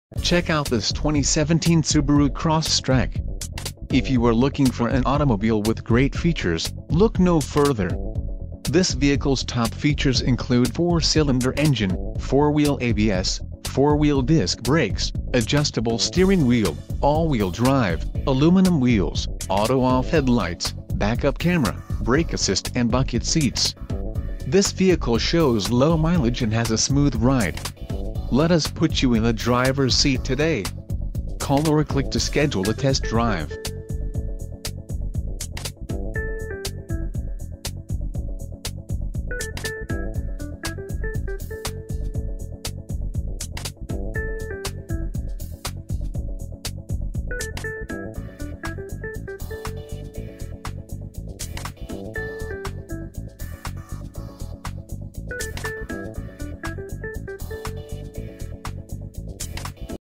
Check out this 2017 Subaru Crosstrek. If you are looking for an automobile with great features, look no further. This vehicle's top features include 4-cylinder engine, 4-wheel ABS, 4-wheel disc brakes, adjustable steering wheel, all-wheel drive, aluminum wheels, auto-off headlights, backup camera, brake assist and bucket seats. This vehicle shows low mileage and has a smooth ride. Let us put you in the driver's seat today. Call or click to schedule a test drive.